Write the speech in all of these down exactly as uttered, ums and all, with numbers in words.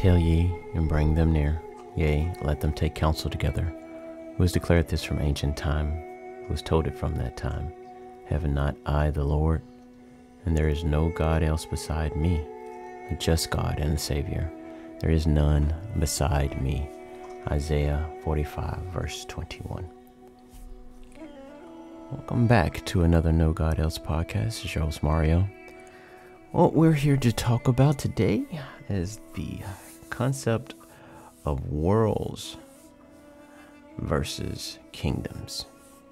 Tell ye, and bring them near, yea, let them take counsel together. Who has declared this from ancient time? Who has told it from that time? Have not I the Lord? And there is no God else beside me, a just God and a Savior. There is none beside me. Isaiah forty-five, verse twenty-one. Welcome back to another No God Else podcast. It's your host, Mario. What we're here to talk about today is the concept of worlds versus kingdoms.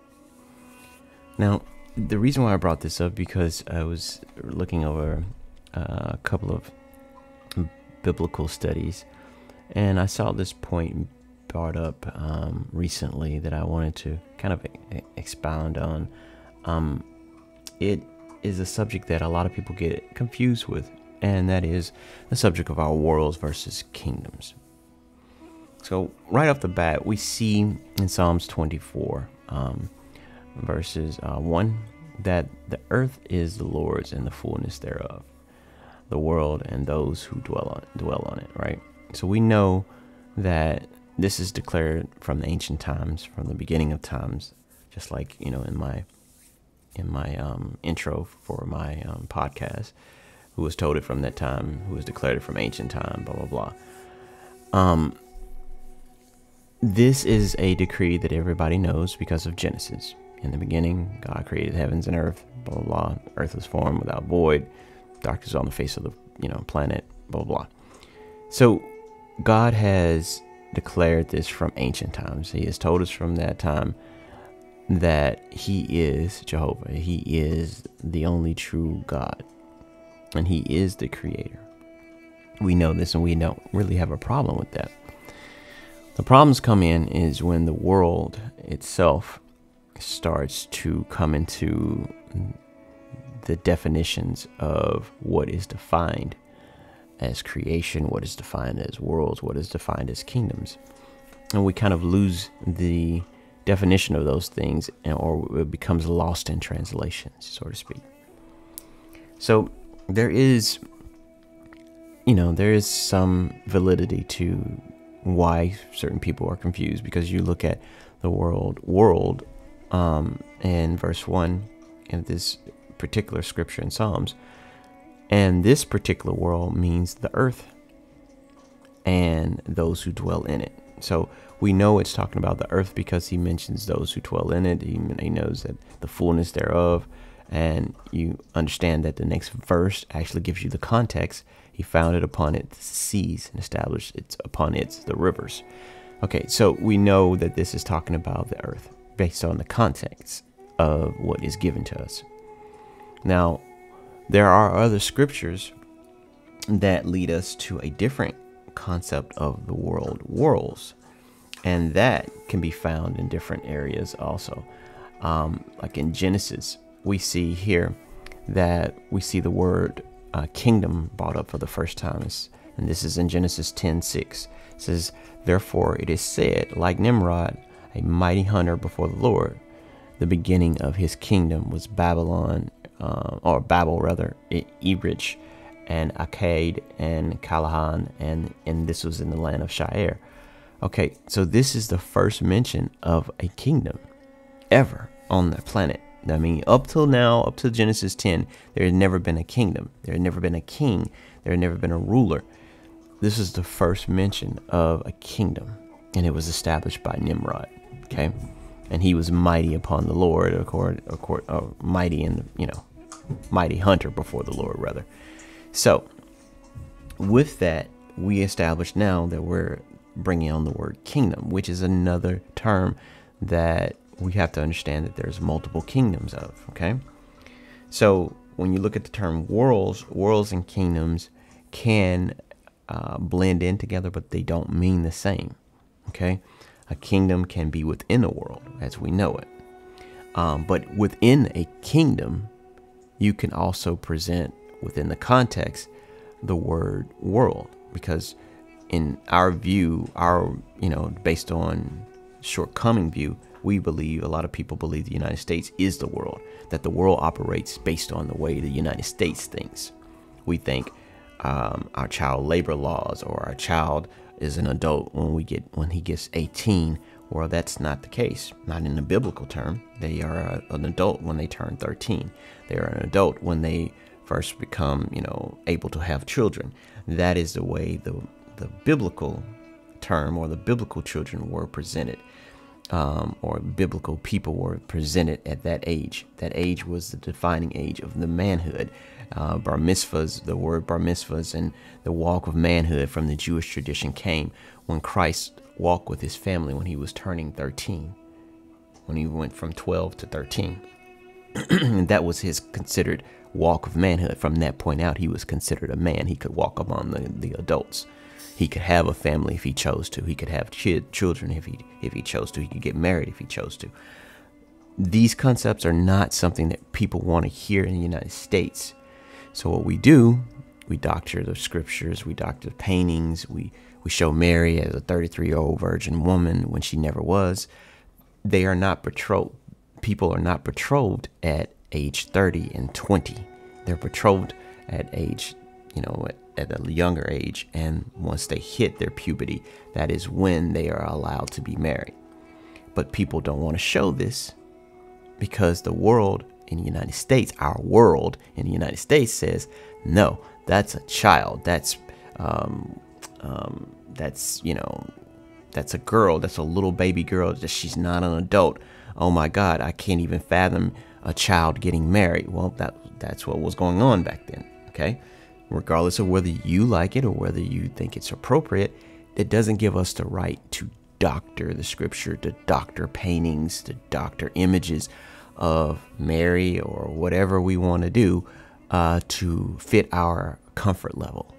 Now, the reason why I brought this up because I was looking over uh, a couple of biblical studies, and I saw this point brought up um, recently that I wanted to kind of e- expound on. Um, it is a subject that a lot of people get confused with, and that is the subject of our worlds versus kingdoms. So right off the bat, we see in Psalms twenty-four, um, verses uh, one, that the earth is the Lord's and the fullness thereof, the world and those who dwell on dwell on it. Right. So we know that this is declared from the ancient times, from the beginning of times, just like, you know, in my in my um, intro for my um, podcast, who was told it from that time, who was declared it from ancient time, blah, blah, blah. Um, this is a decree that everybody knows because of Genesis. In the beginning, God created heavens and earth, blah, blah, blah. Earth was formed without void. Darkness on the face of the, you know, planet, blah, blah, blah. So God has declared this from ancient times. He has told us from that time that he is Jehovah. He is the only true God, and he is the creator. We know this, and we don't really have a problem with that. The problems come in is when the world itself starts to come into the definitions of what is defined as creation, what is defined as worlds, what is defined as kingdoms. And we kind of lose the definition of those things, or it becomes lost in translation, so to speak. So there is, you know, there is some validity to why certain people are confused, because you look at the world, world, um, in verse one in this particular scripture in Psalms, and this particular world means the earth and those who dwell in it. So we know it's talking about the earth because he mentions those who dwell in it. He, he knows that the fullness thereof, and you understand that the next verse actually gives you the context. He founded upon it the seas and established it upon it the rivers. Okay, so we know that this is talking about the earth based on the context of what is given to us. Now, there are other scriptures that lead us to a different concept of the world, worlds, and that can be found in different areas also. Um, like in Genesis, we see here that we see the word uh, kingdom brought up for the first time, and this is in Genesis ten six. It says, "Therefore it is said, like Nimrod, a mighty hunter before the Lord, the beginning of his kingdom was Babylon, uh, or Babel rather, Erech, and Akkad, and Calahan, and and this was in the land of Shire." Okay, so this is the first mention of a kingdom ever on the planet. I mean, up till now, up to Genesis ten, there had never been a kingdom. There had never been a king. There had never been a ruler. This is the first mention of a kingdom, and it was established by Nimrod. Okay, and he was mighty upon the Lord, accord, accord, uh, mighty in the, you know, mighty hunter before the Lord, rather. So, with that, we established now that we're bringing on the word kingdom, which is another term that we have to understand that there's multiple kingdoms of, okay? So, when you look at the term worlds, worlds and kingdoms can uh, blend in together, but they don't mean the same, okay? A kingdom can be within a world, as we know it. Um, but within a kingdom, you can also present, within the context, the word world, because in our view, our, you know, based on shortcoming view, we believe, a lot of people believe the United States is the world, that the world operates based on the way the United States thinks. We think um, our child labor laws, or our child is an adult when we get when he gets eighteen. Well, that's not the case. Not in the biblical term. They are a, an adult when they turn thirteen. They are an adult when they first become, you know, able to have children. That is the way the the biblical term, or the biblical children were presented, um, or biblical people were presented at that age. That age was the defining age of the manhood. Uh, bar mitzvahs, the word bar mitzvahs and the walk of manhood from the Jewish tradition came when Christ walked with his family when he was turning thirteen, when he went from twelve to thirteen. And that was his considered walk of manhood. From that point out, he was considered a man. He could walk among the, the adults. He could have a family if he chose to. He could have ch- children if he if he chose to. He could get married if he chose to. These concepts are not something that people want to hear in the United States. So what we do, we doctor the scriptures, we doctor the paintings, we, we show Mary as a thirty-three-year-old virgin woman when she never was. They are not betrothed. People are not betrothed at age thirty and twenty. They're betrothed at age, you know, at, at a younger age. And once they hit their puberty, that is when they are allowed to be married. But people don't want to show this because the world in the United States, our world in the United States says, no, that's a child. That's, um, um, that's, you know, that's a girl. That's a little baby girl. That she's not an adult. Oh my God, I can't even fathom a child getting married. Well, that that's what was going on back then. Okay. Regardless of whether you like it or whether you think it's appropriate, it doesn't give us the right to doctor the scripture, to doctor paintings, to doctor images of Mary or whatever we want to do uh, to fit our comfort level.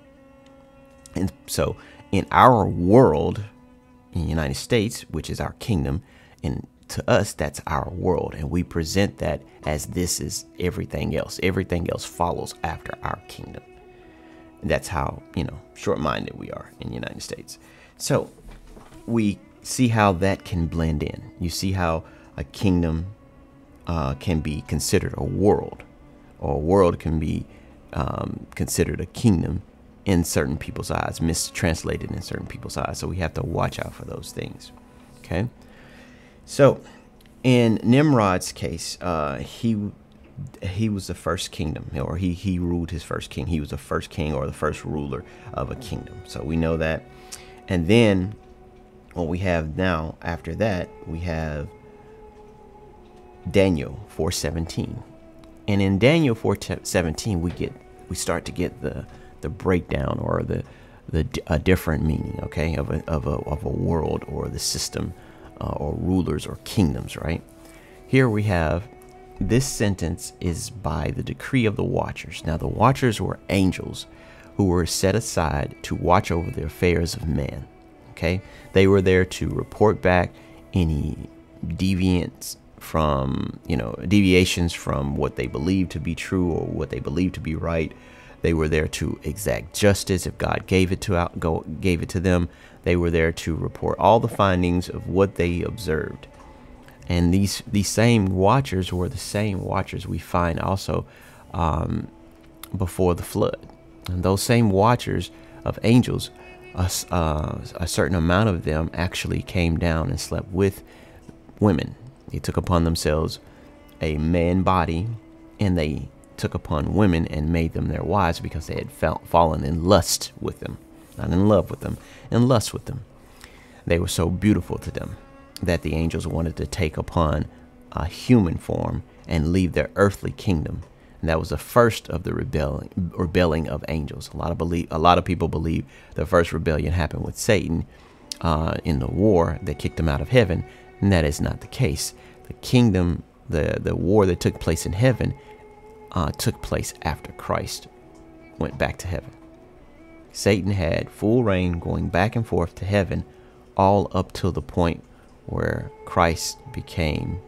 And so in our world, in the United States, which is our kingdom, and to us, that's our world. And we present that as this is everything else. Everything else follows after our kingdom. And that's how, you know, short-minded we are in the United States. So we see how that can blend in. You see how a kingdom uh, can be considered a world, or a world can be um, considered a kingdom in certain people's eyes, mistranslated in certain people's eyes. So we have to watch out for those things. Okay. So in Nimrod's case, uh, he he was the first kingdom, or he, he ruled his first king. He was the first king or the first ruler of a kingdom. So we know that. And then what we have now after that, we have Daniel four seventeen. And in Daniel four seventeen, we get we start to get the the breakdown, or the the a different meaning, okay, of a of a of a world, or the system, uh, or rulers or kingdoms, right? Here we have this sentence is by the decree of the watchers. Now the watchers were angels who were set aside to watch over the affairs of man. Okay, they were there to report back any deviance from, you know, deviations from what they believed to be true or what they believed to be right. They were there to exact justice if God gave it to out, go, gave it to them. They were there to report all the findings of what they observed. And these these same watchers were the same watchers we find also um, before the flood. And those same watchers of angels, a, uh, a certain amount of them actually came down and slept with women. They took upon themselves a man body, and they took upon women and made them their wives because they had fell, fallen in lust with them, not in love with them, in lust with them. They were so beautiful to them that the angels wanted to take upon a human form and leave their earthly kingdom. And that was the first of the rebelling, rebelling of angels. A lot of believe, a lot of people believe the first rebellion happened with Satan uh, in the war that kicked him out of heaven. And that is not the case. The kingdom, the, the war that took place in heaven uh, took place after Christ went back to heaven. Satan had full reign going back and forth to heaven, all up till the point where Christ became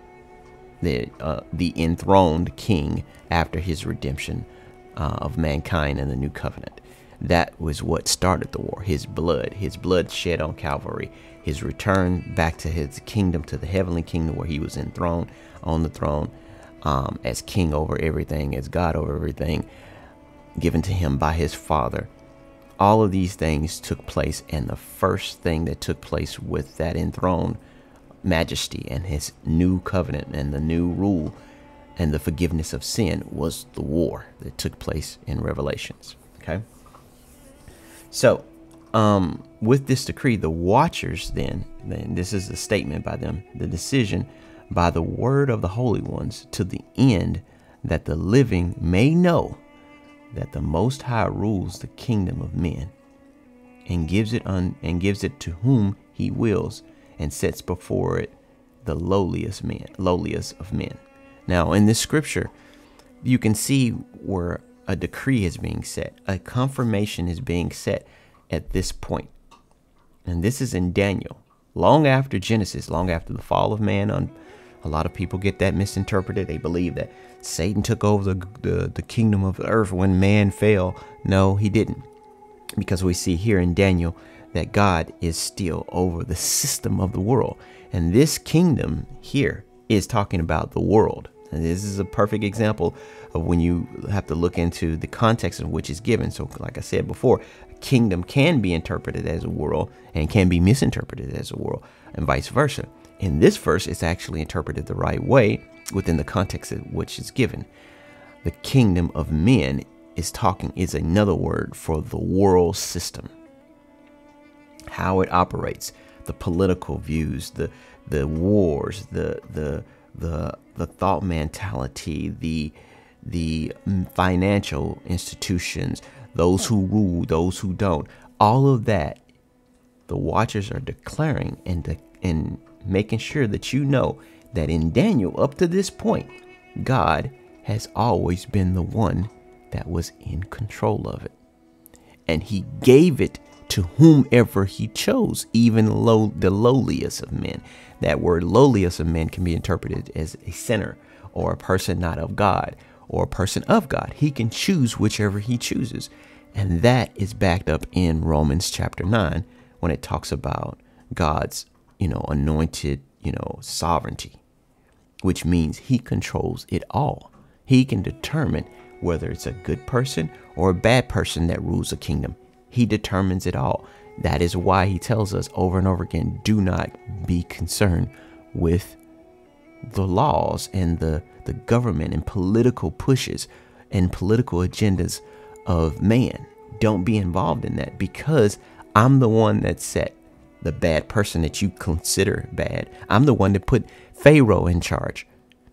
the uh, the enthroned king after his redemption uh, of mankind in the new covenant. That was what started the war. His blood, his blood shed on Calvary, his return back to his kingdom, to the heavenly kingdom where he was enthroned on the throne um, as king over everything, as God over everything. given to him by his father. All of these things took place, and the first thing that took place with that enthroned majesty and his new covenant and the new rule and the forgiveness of sin was the war that took place in Revelations. Okay. So, um, with this decree, the watchers then, then, this is a statement by them, the decision by the word of the holy ones, to the end that the living may know that the Most High rules the kingdom of men and gives it un, and gives it to whom he wills, and sets before it the lowliest men, lowliest of men. Now, in this scripture, you can see where a decree is being set, a confirmation is being set at this point. And this is in Daniel, long after Genesis, long after the fall of man. On a lot of people get that misinterpreted. They believe that Satan took over the, the, the kingdom of the earth when man fell. No, he didn't. Because we see here in Daniel that God is still over the system of the world. And this kingdom here is talking about the world. And this is a perfect example of when you have to look into the context in which it's given. So like I said before, kingdom can be interpreted as a world and can be misinterpreted as a world, and vice versa. In this verse, it's actually interpreted the right way within the context in which it's given. The kingdom of men is talking is another word for the world system, how it operates, the political views, the the wars, the the the the thought mentality, the the financial institutions, those who rule, those who don't, all of that. The watchers are declaring and de- and making sure that you know that in Daniel, up to this point, God has always been the one that was in control of it, and he gave it to whomever he chose, even low, the lowliest of men. That word lowliest of men can be interpreted as a sinner or a person not of God or a person of God. He can choose whichever he chooses. And that is backed up in Romans chapter nine when it talks about God's, you know, anointed, you know, sovereignty, which means he controls it all. He can determine whether it's a good person or a bad person that rules a kingdom. He determines it all. That is why he tells us over and over again, do not be concerned with the laws and the, the government and political pushes and political agendas of man. Don't be involved in that, because I'm the one that set the bad person that you consider bad. I'm the one that put Pharaoh in charge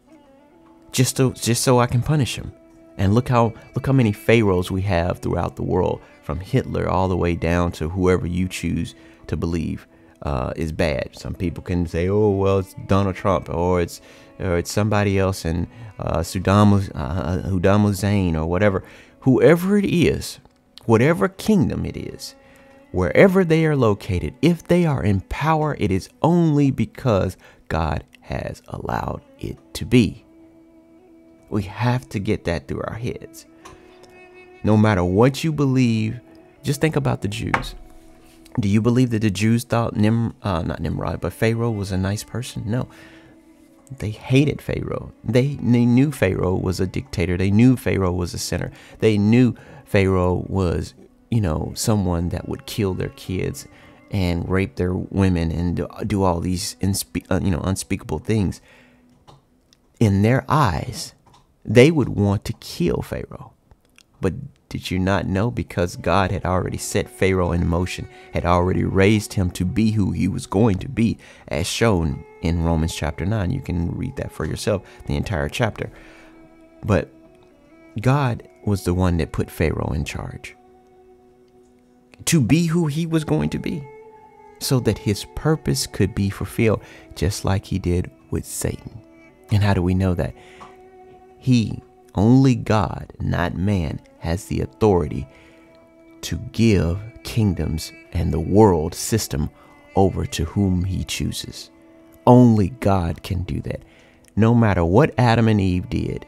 just to, just so I can punish him. And look how look how many pharaohs we have throughout the world, from Hitler all the way down to whoever you choose to believe uh, is bad. Some people can say, "Oh, well, it's Donald Trump, or it's or it's somebody else, and uh, Saddam uh, Saddam Hussein, or whatever." Whoever it is, whatever kingdom it is, wherever they are located, if they are in power, it is only because God has allowed it to be. We have to get that through our heads. No matter what you believe, just think about the Jews. Do you believe that the Jews thought Nim, uh, not Nimrod, but Pharaoh was a nice person? No. They hated Pharaoh. They, they knew Pharaoh was a dictator. They knew Pharaoh was a sinner. They knew Pharaoh was, you know, someone that would kill their kids and rape their women and do, do all these, inspe- uh, you know, unspeakable things. In their eyes, they would want to kill Pharaoh. But did you not know, because God had already set Pharaoh in motion, had already raised him to be who he was going to be, as shown in Romans chapter nine. You can read that for yourself, the entire chapter. But God was the one that put Pharaoh in charge to be who he was going to be, so that his purpose could be fulfilled, just like he did with Satan. And how do we know that? He, only God, not man, has the authority to give kingdoms and the world system over to whom he chooses. Only God can do that. No matter what Adam and Eve did,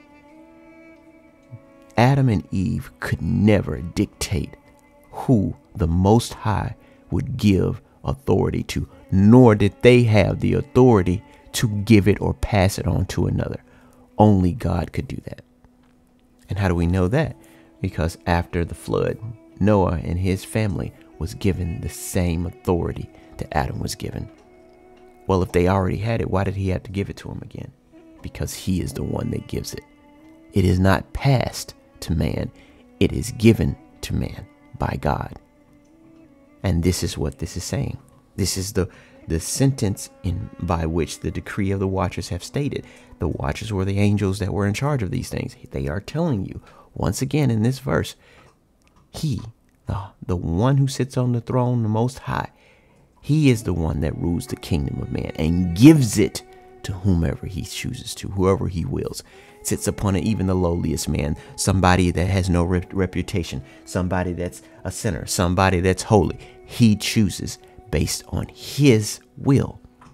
Adam and Eve could never dictate who the Most High would give authority to, nor did they have the authority to give it or pass it on to another. Only God could do that. And how do we know that? Because after the flood, Noah and his family was given the same authority that Adam was given. Well, if they already had it, why did he have to give it to him again? Because he is the one that gives it. It is not passed to man. It is given to man by God. And this is what this is saying. This is the, the sentence in by which the decree of the watchers have stated. The watchers were the angels that were in charge of these things. They are telling you, once again in this verse, he, the, the one who sits on the throne, the Most High, he is the one that rules the kingdom of man and gives it to whomever he chooses to, whoever he wills. Sits upon it, even the lowliest man, somebody that has no rep- reputation, somebody that's a sinner, somebody that's holy. He chooses based on his will,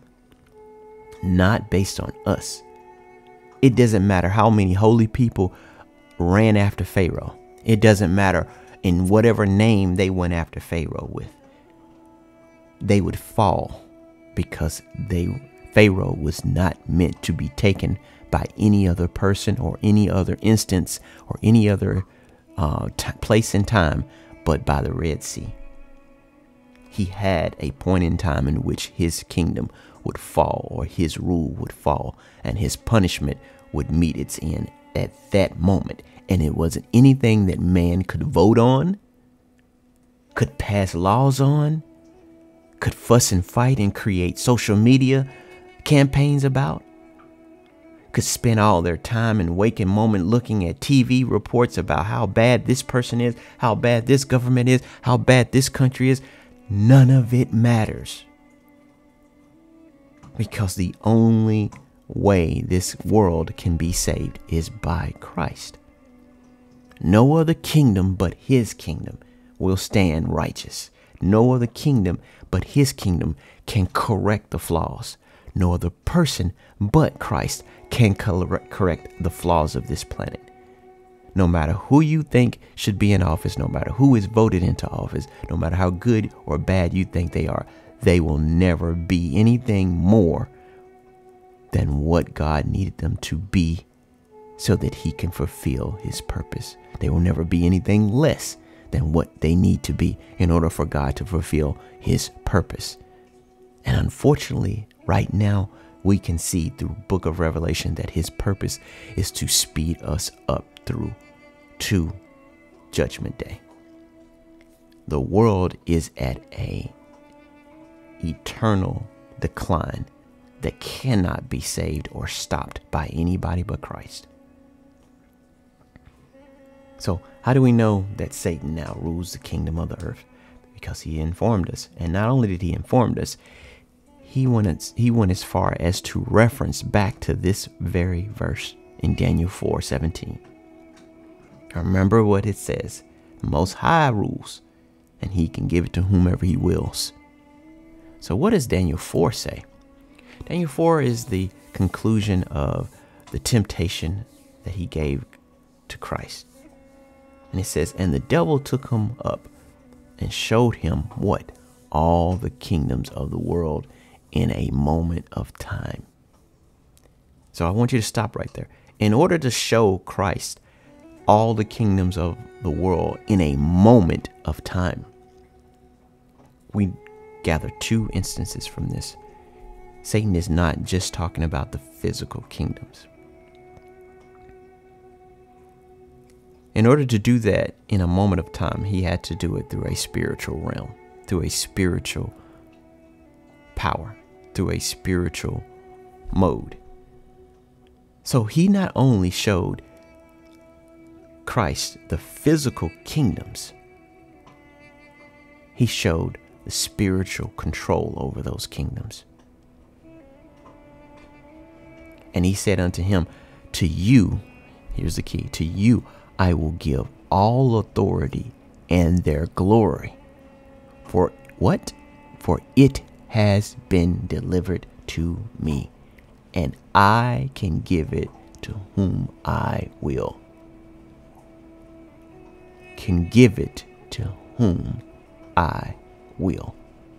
not based on us. It doesn't matter how many holy people ran after Pharaoh. It doesn't matter in whatever name they went after Pharaoh with. They would fall because they Pharaoh was not meant to be taken by any other person or any other instance or any other uh, t- place in time, but by the Red Sea. He had a point in time in which his kingdom would fall, or his rule would fall, and his punishment would meet its end at that moment. And it wasn't anything that man could vote on, could pass laws on, could fuss and fight and create social media campaigns about, could spend all their time and waking moment looking at T V reports about how bad this person is, how bad this government is, how bad this country is. None of it matters. Because the only way this world can be saved is by Christ. No other kingdom but his kingdom will stand righteous. No other kingdom but his kingdom can correct the flaws. No other person but Christ can correct the flaws of this planet. No matter who you think should be in office, no matter who is voted into office, no matter how good or bad you think they are, they will never be anything more than what God needed them to be so that he can fulfill his purpose. They will never be anything less than what they need to be in order for God to fulfill his purpose. And unfortunately, right now, we can see through the book of Revelation that his purpose is to speed us up through to Judgment Day. The world is at a eternal decline that cannot be saved or stopped by anybody but Christ. So how do we know that Satan now rules the kingdom of the earth? Because he informed us. And not only did he inform us, he went, he went as far as to reference back to this very verse in Daniel four seventeen. Remember what it says. The Most High rules, and he can give it to whomever he wills. So what does Daniel four say? Daniel four is the conclusion of the temptation that he gave to Christ. And it says, and the devil took him up and showed him what? All the kingdoms of the world in a moment of time. So I want you to stop right there. In order to show Christ all the kingdoms of the world in a moment of time, we gather two instances from this. Satan is not just talking about the physical kingdoms. In order to do that in a moment of time, he had to do it through a spiritual realm, through a spiritual power, through a spiritual mode. So he not only showed Christ the physical kingdoms, he showed the spiritual control over those kingdoms. And he said unto him, to you, here's the key, to you I will give all authority and their glory. For what? For it has been delivered to me, and I can give it to whom I will. Can give it to whom I will.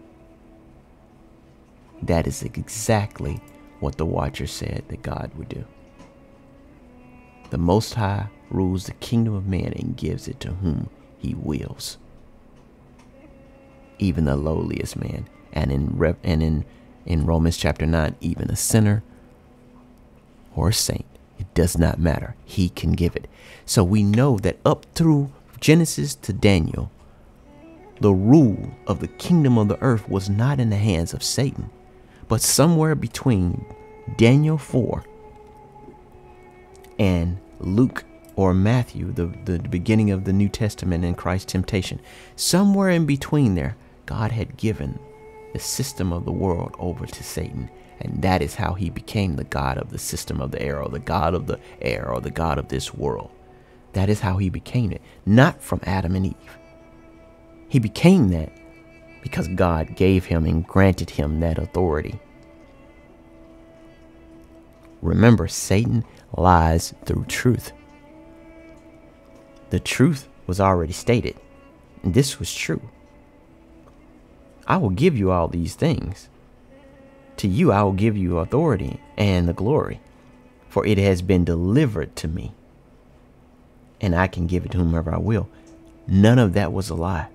That is exactly what the Watcher said that God would do. The Most High rules the kingdom of man and gives it to whom he wills, even the lowliest man. And in Re- and in in Romans chapter nine, even a sinner or a saint, it does not matter. He can give it. So we know that up through Genesis to Daniel, the rule of the kingdom of the earth was not in the hands of Satan, but somewhere between Daniel four and Luke or Matthew, the, the beginning of the New Testament and Christ's temptation, somewhere in between there, God had given the system of the world over to Satan. And that is how he became the God of the system of the air, or the God of the air, or the God of this world. That is how he became it, not from Adam and Eve. He became that because God gave him and granted him that authority. Remember, Satan lies through truth. The truth was already stated, and this was true. I will give you all these things. To you I will give you authority and the glory, for it has been delivered to me, and I can give it to whomever I will. None of that was a lie.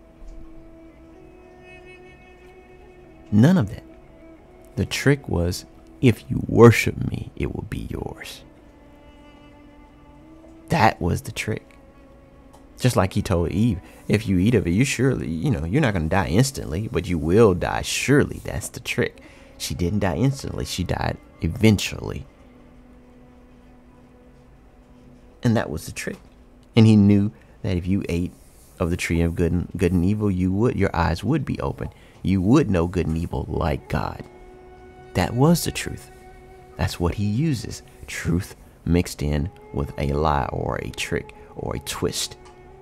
None of that. The trick was, if you worship me, it will be yours. That was the trick. Just like he told Eve, if you eat of it, you surely, you know, you're not going to die instantly, but you will die surely. That's the trick. She didn't die instantly. She died eventually. And that was the trick. And he knew that if you ate of the tree of good and, good and evil, you would, your eyes would be open. You would know good and evil like God. That was the truth. That's what he uses. Truth mixed in with a lie or a trick or a twist.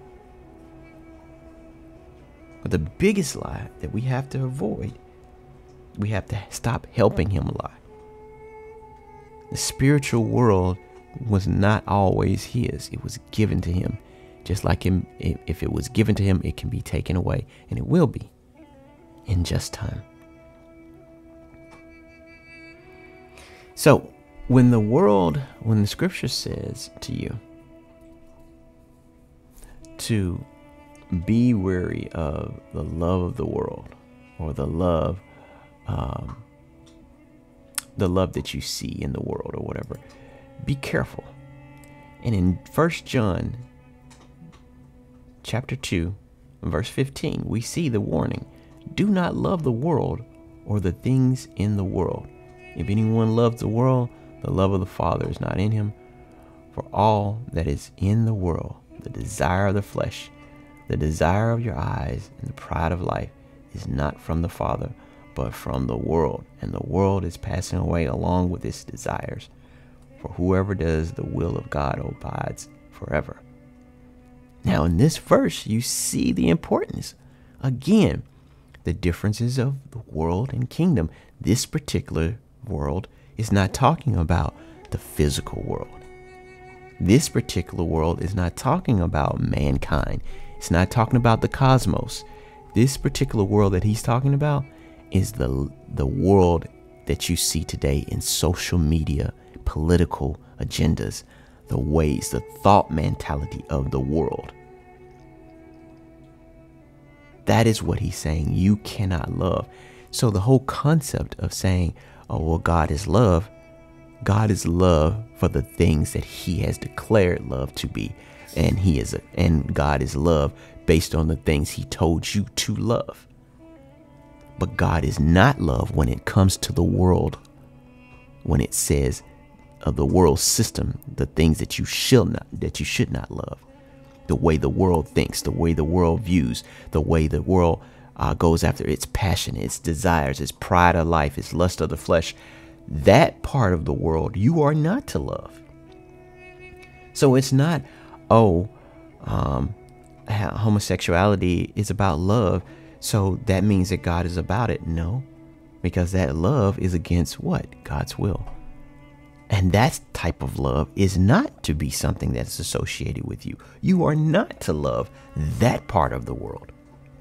But the biggest lie that we have to avoid, we have to stop helping him lie. The spiritual world was not always his. It was given to him. Just like him, if it was given to him, it can be taken away, and it will be in just time. So when the world, when the scripture says to you to be wary of the love of the world, or the love, um, the love that you see in the world or whatever, be careful. And in First John chapter two, verse fifteen, we see the warning. Do not love the world or the things in the world. If anyone loves the world, the love of the Father is not in him. For all that is in the world, the desire of the flesh, the desire of your eyes, and the pride of life, is not from the Father, but from the world. And the world is passing away along with its desires. For whoever does the will of God abides forever. Now in this verse, you see the importance. Again, the differences of the world and kingdom. This particular world is not talking about the physical world. This particular world is not talking about mankind. It's not talking about the cosmos. This particular world that he's talking about is the the world that you see today in social media, political agendas, the ways, the thought mentality of the world. That is what he's saying. You cannot love. So the whole concept of saying, oh, well, God is love. God is love for the things that he has declared love to be. And he is, a, and God is love based on the things he told you to love. But God is not love when it comes to the world. When it says of the world system, the things that you should not, that you should not love. The way the world thinks, the way the world views, the way the world uh, goes after its passion, its desires, its pride of life, its lust of the flesh. That part of the world you are not to love. So it's not, oh, um, homosexuality is about love, so that means that God is about it. No, because that love is against what? God's will. And that type of love is not to be something that's associated with you. You are not to love that part of the world.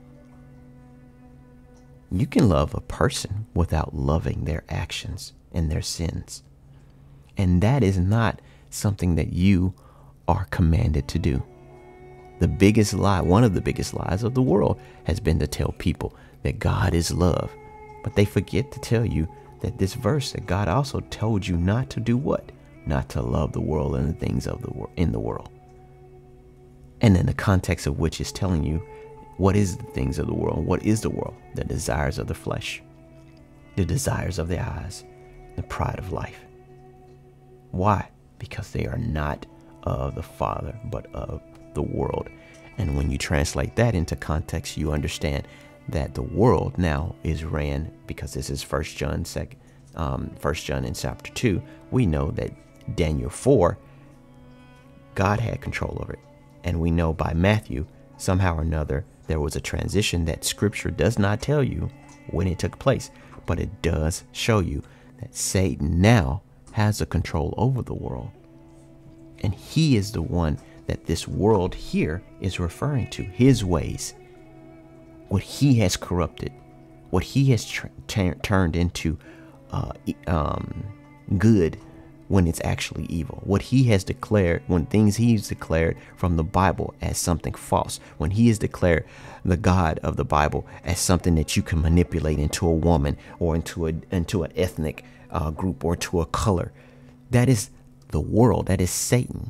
You can love a person without loving their actions and their sins. And that is not something that you are commanded to do. The biggest lie, one of the biggest lies of the world, has been to tell people that God is love. But they forget to tell you that this verse, that God also told you not to do what? Not to love the world and the things of the world in the world. And in the context of which is telling you what is the things of the world. What is the world? The desires of the flesh, the desires of the eyes, the pride of life. Why? Because they are not of the Father, but of the world. And when you translate that into context, you understand that the world now is ran, because this is First John second, um, First John in chapter two. We know that Daniel four, God had control over it, and we know by Matthew somehow or another there was a transition that Scripture does not tell you when it took place, but it does show you that Satan now has a control over the world, and he is the one that this world here is referring to. His ways, what he has corrupted, what he has tr- t- turned into uh, um, good when it's actually evil, what he has declared, when things he's declared from the Bible as something false, when he has declared the God of the Bible as something that you can manipulate into a woman or into a into an ethnic uh, group or to a color. That is the world. That is Satan.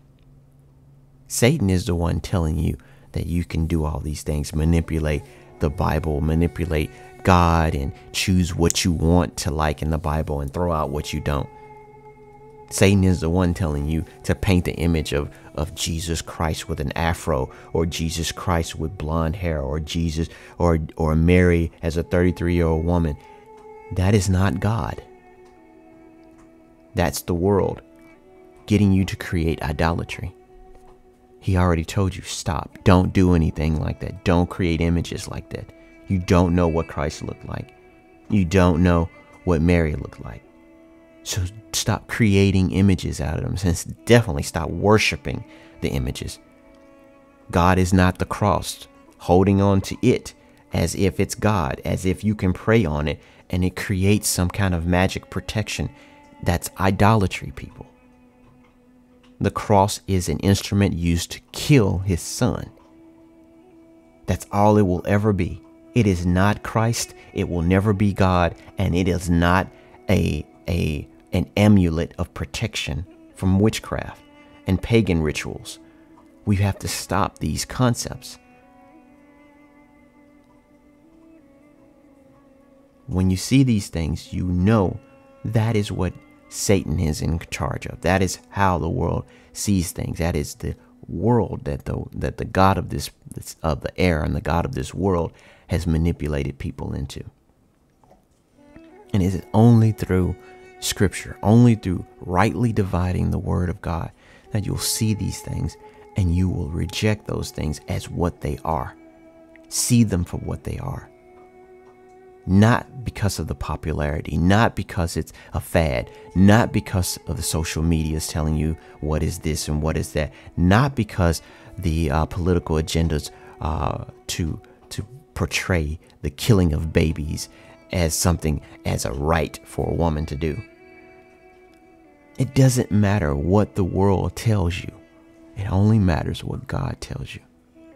Satan is the one telling you that you can do all these things, manipulate the Bible, manipulate God, and choose what you want to like in the Bible and throw out what you don't. Satan is the one telling you to paint the image of, of Jesus Christ with an afro, or Jesus Christ with blonde hair, or Jesus or or Mary as a thirty-three-year-old woman. That is not God. That's the world getting you to create idolatry. He already told you, stop. Don't do anything like that. Don't create images like that. You don't know what Christ looked like. You don't know what Mary looked like. So stop creating images out of them. And definitely stop worshiping the images. God is not the cross, holding on to it as if it's God, as if you can pray on it and it creates some kind of magic protection. That's idolatry, people. The cross is an instrument used to kill his son. That's all it will ever be. It is not Christ. It will never be God. And it is not a, a, an amulet of protection from witchcraft and pagan rituals. We have to stop these concepts. When you see these things, you know that is what Satan is in charge of. That is how the world sees things. That is the world that the that the God of this, this of the air and the God of this world has manipulated people into. And it is only through Scripture, only through rightly dividing the Word of God, that you'll see these things and you will reject those things as what they are. See them for what they are. Not because of the popularity, not because it's a fad, not because of the social media is telling you what is this and what is that, not because the uh, political agendas uh, to to portray the killing of babies as something, as a right for a woman to do. It doesn't matter what the world tells you. It only matters what God tells you.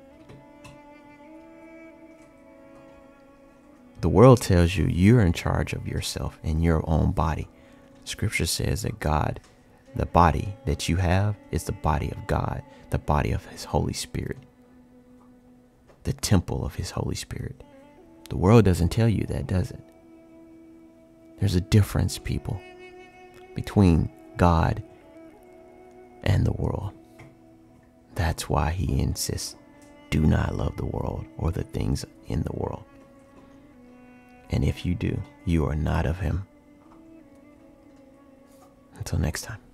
The world tells you you're in charge of yourself and your own body. Scripture says that God, the body that you have, is the body of God, the body of His Holy Spirit, the temple of His Holy Spirit. The world doesn't tell you that, does it? There's a difference, people, between God and the world. That's why He insists, do not love the world or the things in the world. And if you do, you are not of Him. Until next time.